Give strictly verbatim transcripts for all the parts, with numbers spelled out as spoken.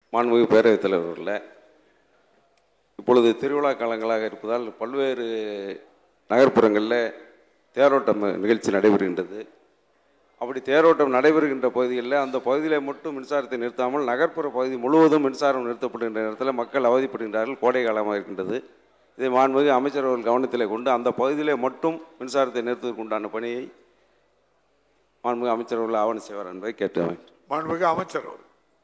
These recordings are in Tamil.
மாண்புமிகு பேரவைத் தலைவர்களே, இப்பொழுது திருவிழா காலங்களாக இருப்பதால் பல்வேறு நகர்ப்புறங்களில் தேரோட்டம் நிகழ்ச்சி நடைபெறுகின்றது. அப்படி தேரோட்டம் நடைபெறுகின்ற பகுதிகளில் அந்த பகுதியில் மட்டும் மின்சாரத்தை நிறுத்தாமல் நகர்ப்புற பகுதி முழுவதும் மின்சாரம் நிறுத்தப்படுகின்ற நேரத்தில் மக்கள் அவதிப்படுகின்றார்கள். கோடை காலமாக இருக்கின்றது. இதை மாண்புமிகு அமைச்சர் அவர்கள் கவனத்தில் கொண்டு அந்த பகுதியிலே மட்டும் மின்சாரத்தை நிறுத்துவதற்கு உண்டான பணியை மாண்புமிகு அமைச்சர் அவர்கள் ஆவணம் செய்வார் என்பதை கேட்டு மாண்புமிகு அமைச்சர் அவர்கள்.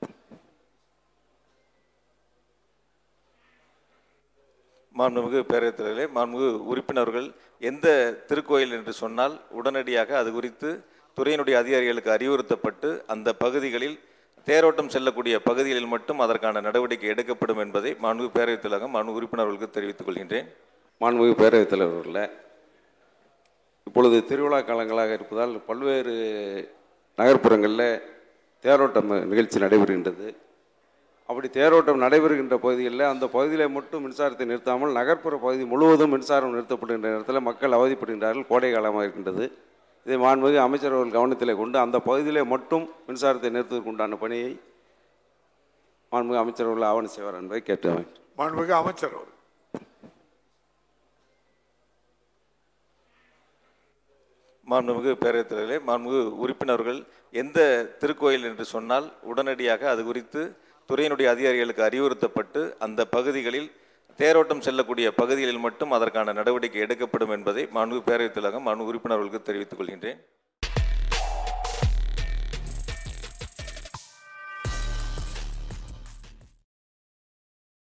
மாண்புமிகு பேரவைத் தலைவர்களே, மாண்புமிகு உறுப்பினர்கள் எந்த திருக்கோயில் என்று சொன்னால் உடனடியாக அது குறித்து துறையினுடைய அதிகாரிகளுக்கு அறிவுறுத்தப்பட்டு அந்த பகுதிகளில் தேரோட்டம் செல்லக்கூடிய பகுதிகளில் மட்டும் அதற்கான நடவடிக்கை எடுக்கப்படும் என்பதை மாண்புமிகு பேரவைத் தலைவர் மாண்புமிகு உறுப்பினர்களுக்கு தெரிவித்துக் கொள்கின்றேன். மாண்புமிகு பேரவைத் தலைவர்களே, இப்பொழுது திருவிழா காலங்களாக இருப்பதால் பல்வேறு நகர்ப்புறங்களில் தேரோட்டம் நிகழ்ச்சி நடைபெறுகின்றது. அப்படி தேரோட்டம் நடைபெறுகின்ற பகுதிகளில் அந்த பகுதியில் மட்டும் மின்சாரத்தை நிறுத்தாமல் நகர்ப்புற பகுதி முழுவதும் மின்சாரம் நிறுத்தப்படுகின்ற நேரத்தில் மக்கள் அவதிப்படுகின்றார்கள். கோடை காலமாக இருக்கின்றது. இதை மாண்புமிகு அமைச்சர் அவர்கள் கவனத்தில் கொண்டு அந்த பகுதியிலே மட்டும் மின்சாரத்தை நிறுத்துவதற்கு உண்டான பணியை மாண்புமிகு அமைச்சர் அவர்கள் ஆவணம் செய்வார் என்பதை கேட்டு மாண்புமிகு அமைச்சர் அவர்கள். மாண்புமிகு பேரவைத் தலைவர்களே, மாண்புமிகு உறுப்பினர்கள் எந்த திருக்கோயில் என்று சொன்னால் உடனடியாக அது குறித்து துறையினுடைய அதிகாரிகளுக்கு அறிவுறுத்தப்பட்டு அந்த பகுதிகளில் தேரோட்டம் செல்லக்கூடிய பகுதிகளில் மட்டும் அதற்கான நடவடிக்கை எடுக்கப்படும் என்பதை மாண்புமிகு பேரவைத் தலைவர் மாண்புமிகு உறுப்பினர்களுக்கு தெரிவித்துக் கொள்கின்றேன்.